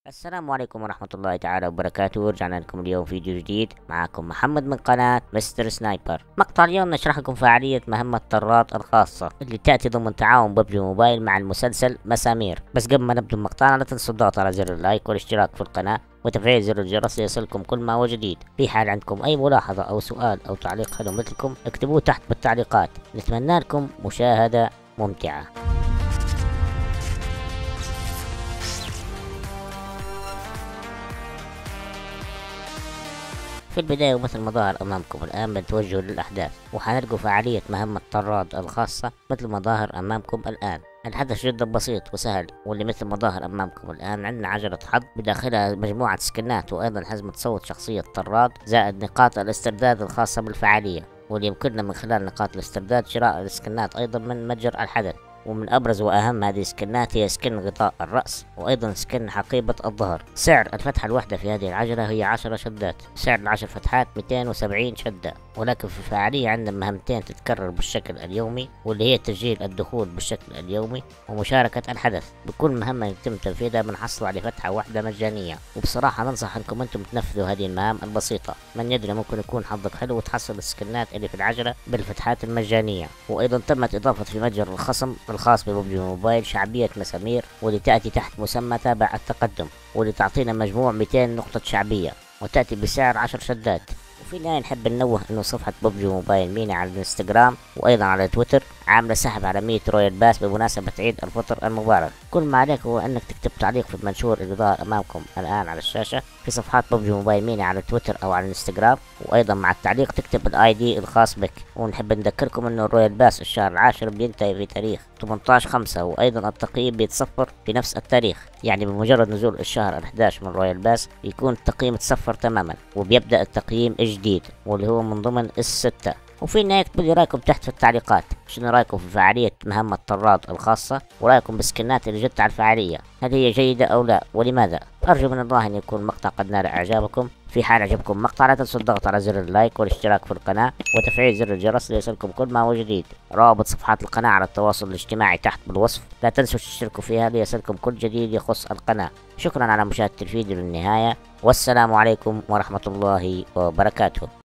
السلام عليكم ورحمة الله تعالى وبركاته. رجعنا لكم اليوم فيديو جديد. معكم محمد من قناة مستر سنايبر. مقطع اليوم نشرح لكم فعالية مهمة طراد الخاصة اللي تأتي ضمن تعاون ببجي موبايل مع المسلسل مسامير. بس قبل ما نبدأ مقطعنا لا تنسوا الضغط على زر اللايك والاشتراك في القناة وتفعيل زر الجرس ليصلكم كل ما هو جديد. في حال عندكم أي ملاحظة أو سؤال أو تعليق حلو مثلكم اكتبوه تحت بالتعليقات. نتمنى لكم مشاهدة ممتعة. في البداية ومثل ما ظهر أمامكم الآن بنتوجه للأحداث وحنلقوا فعالية مهمة طراد الخاصة مثل ما ظاهر أمامكم الآن. الحدث جدا بسيط وسهل، واللي مثل ما ظاهر أمامكم الآن عندنا عجلة حظ بداخلها مجموعة سكنات وأيضا حزمة صوت شخصية طراد زائد نقاط الاسترداد الخاصة بالفعالية، واللي يمكننا من خلال نقاط الاسترداد شراء السكنات أيضا من متجر الحدث. ومن أبرز وأهم هذه السكنات هي سكن غطاء الرأس وأيضا سكن حقيبة الظهر. سعر الفتحة الواحدة في هذه العجلة هي 10 شدات، سعر ال10 فتحات 270 شدة. ولكن في الفعالية عندنا مهمتين تتكرر بالشكل اليومي، واللي هي تسجيل الدخول بالشكل اليومي ومشاركة الحدث. بكل مهمة يتم تنفيذها بنحصل على فتحة واحدة مجانية، وبصراحة ننصح انكم انتم تنفذوا هذه المهام البسيطة. من يدري ممكن يكون حظك حلو وتحصل السكنات اللي في العجلة بالفتحات المجانية. وأيضا تمت إضافة في متجر الخصم الخاص ببجي موبايل شعبية مسامير، واللي تأتي تحت مسمى تابع التقدم، واللي تعطينا مجموع 200 نقطة شعبية وتأتي بسعر 10 شدات. وفي النهاية نحب ننوه انه صفحة ببجي موبايل ميني على الانستغرام وايضا على تويتر عاملة سحب على 100 رويال باس بمناسبة عيد الفطر المبارك. كل ما عليك هو انك تكتب تعليق في المنشور اللي ظاهر امامكم الان على الشاشة في صفحات ببجي موبايل ميني على تويتر او على الانستغرام، وايضا مع التعليق تكتب الاي دي الخاص بك. ونحب نذكركم انه الرويال باس الشهر العاشر بينتهي في تاريخ 18/5، وايضا التقييم بيتصفر في نفس التاريخ. يعني بمجرد نزول الشهر ال11 من رويال باس يكون التقييم تصفر تماما وبيبدأ التقييم الجديد واللي هو من ضمن الستة. وفي النهاية اكتبوا لي رايكم تحت في التعليقات، شنو رايكم في فعالية مهمة طراد الخاصة، ورايكم بالسكنات اللي جت على الفعالية، هل هي جيدة او لا ولماذا؟ ارجو من الله ان يكون المقطع قد نال اعجابكم. في حال عجبكم المقطع لا تنسوا الضغط على زر اللايك والاشتراك في القناة وتفعيل زر الجرس ليصلكم كل ما هو جديد. روابط صفحات القناة على التواصل الاجتماعي تحت بالوصف، لا تنسوا تشتركوا فيها ليصلكم كل جديد يخص القناة. شكرا على مشاهدة الفيديو للنهاية، والسلام عليكم ورحمة الله وبركاته.